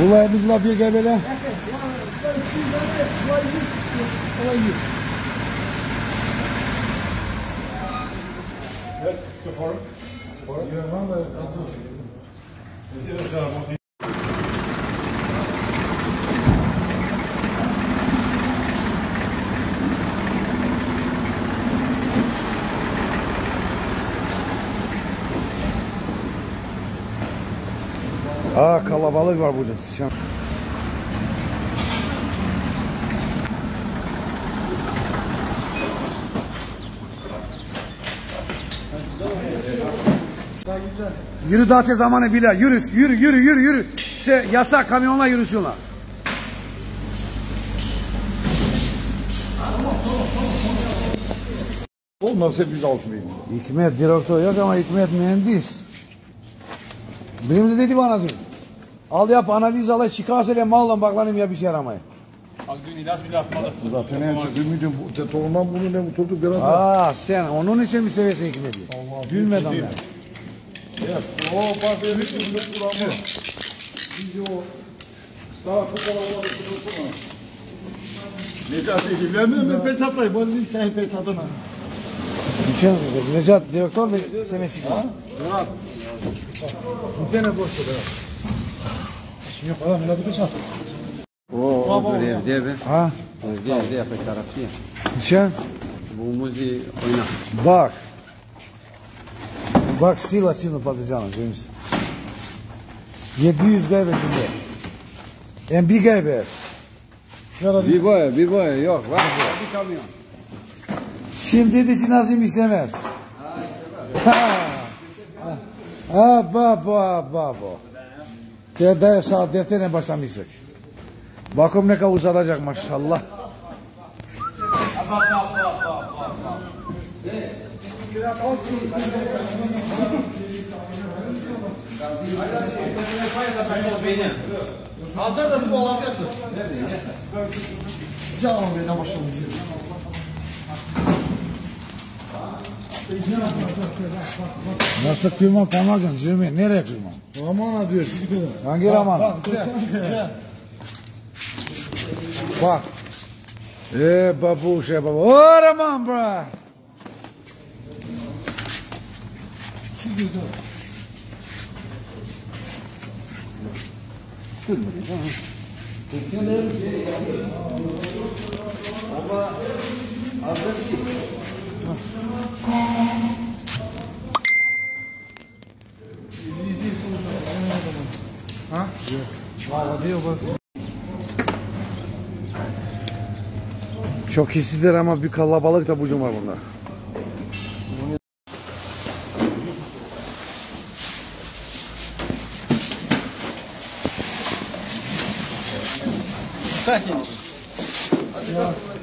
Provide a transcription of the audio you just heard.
Bulay bir gel böyle. Aa, kalabalık var burada. Sıçan. Yürü daha tez zamanı bile. Yürü. İşte yasak, kamyonla yürüsünler. Olmazsa biz alsın. Hikmet direktör yok ama Hikmet mühendis. Birimde dedi bana diyor. Al yap analiz al çıkarsa ile malla baklanayım ya bir şey aramayı. Dün ilaç bile atmadı. Zaten en çok ümidim bu. Tohumdan bunu ne tuttu biraz da. Aa sen onun için mi seversin Hikmet'i? Gülmeden ya. Evet. O bak bir ama. Biz o daha kalabalık tutulsun. Necati ben peçatayım. Ben değil sen peçatına. Geçen Necat direktör mü seni çıkıyor? Murat. Bir tane boş ver. Şimdi yok adam ne peçat. O evde be. Ha? Evde yapacak tarafı ya. Geçen Bu muzi oyna. bak. Bak sila patlıcanı James. 700 gaybet şimdi. En bir gaybet. Bir boya yok. Var bir kamyon. Şimdi dedi ki Nazım istemez. Ha baba. Dede saat defterine başlamıştık. Bakım ne kadar uzatacak maşallah. Hazır da bu alabiliyorsun. Canım benim başım. Nasıl kıyma pamakın Cemil? Nereye kıyma? Aman diyor. Hangi Raman? Bak. Babu şey baba. Oh Raman bra. Ha? Vallahi diyor bak. Çok hissizler ama bir kalabalık da bucum var bunda. Sen şimdi.